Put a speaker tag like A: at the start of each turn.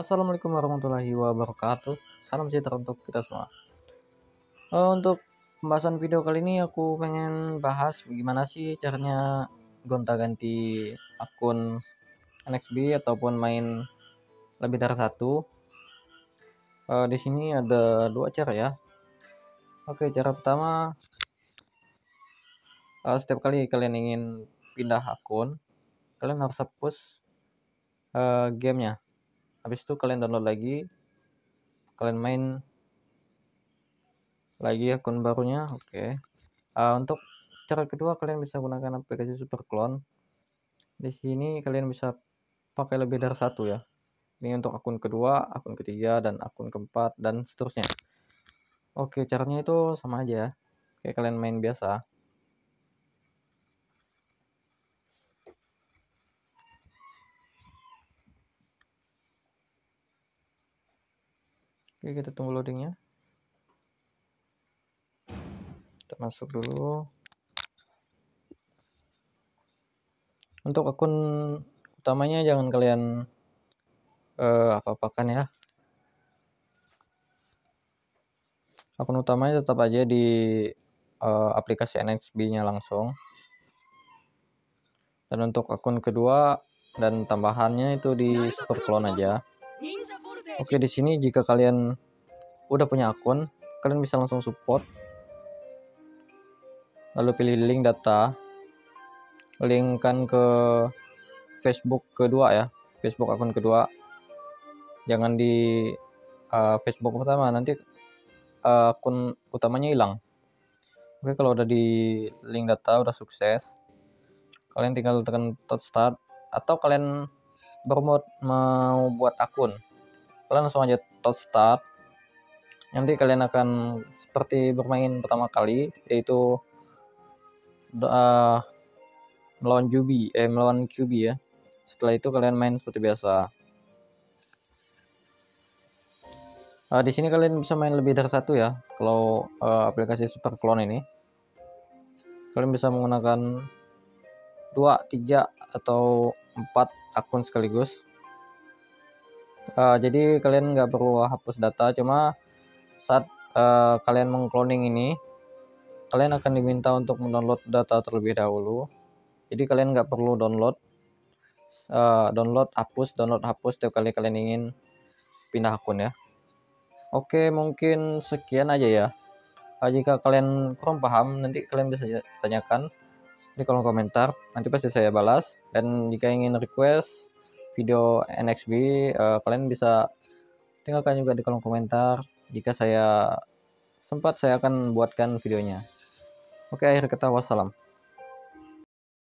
A: Assalamualaikum warahmatullahi wabarakatuh. Salam sejahtera untuk kita semua. Untuk pembahasan video kali ini aku pengen bahas gimana sih caranya gonta-ganti akun NXB ataupun main lebih dari satu. Di sini ada dua cara ya. Oke, cara pertama, setiap kali kalian ingin pindah akun, kalian harus hapus gamenya. Habis itu kalian download lagi, kalian main lagi akun barunya. Oke. Untuk cara kedua, kalian bisa gunakan aplikasi Super Clone. Di sini kalian bisa pakai lebih dari satu ya. Ini untuk akun kedua, akun ketiga, dan akun keempat, dan seterusnya. Oke, caranya itu sama aja, kayak kalian main biasa. Oke, kita tunggu loadingnya. Kita masuk dulu. Untuk akun utamanya jangan kalian apa-apakan ya. Akun utamanya tetap aja di aplikasi NXB-nya langsung. Dan untuk akun kedua dan tambahannya itu di Super Clone aja. Oke, di sini jika kalian udah punya akun, kalian bisa langsung support. Lalu pilih link data. Linkkan ke Facebook kedua ya. Facebook akun kedua. Jangan di Facebook pertama, nanti akun utamanya hilang. Oke, kalau udah di link data udah sukses, kalian tinggal tekan start, atau kalian baru mau buat akun, kalian langsung aja start. Nanti kalian akan seperti bermain pertama kali, yaitu melawan QB ya. Setelah itu kalian main seperti biasa. Di sini kalian bisa main lebih dari satu ya. Kalau aplikasi Super Clone ini, kalian bisa menggunakan 2, 3, atau 4 akun sekaligus. Jadi kalian nggak perlu hapus data, cuma saat kalian mengcloning ini, kalian akan diminta untuk mendownload data terlebih dahulu. Jadi kalian nggak perlu download hapus setiap kali kalian ingin pindah akun ya. Oke, mungkin sekian aja ya. Jika kalian kurang paham, nanti kalian bisa tanyakan di kolom komentar, nanti pasti saya balas. Dan jika ingin request video NXB, kalian bisa tinggalkan juga di kolom komentar. Jika saya sempat, saya akan buatkan videonya. Oke, akhir kata, wassalam.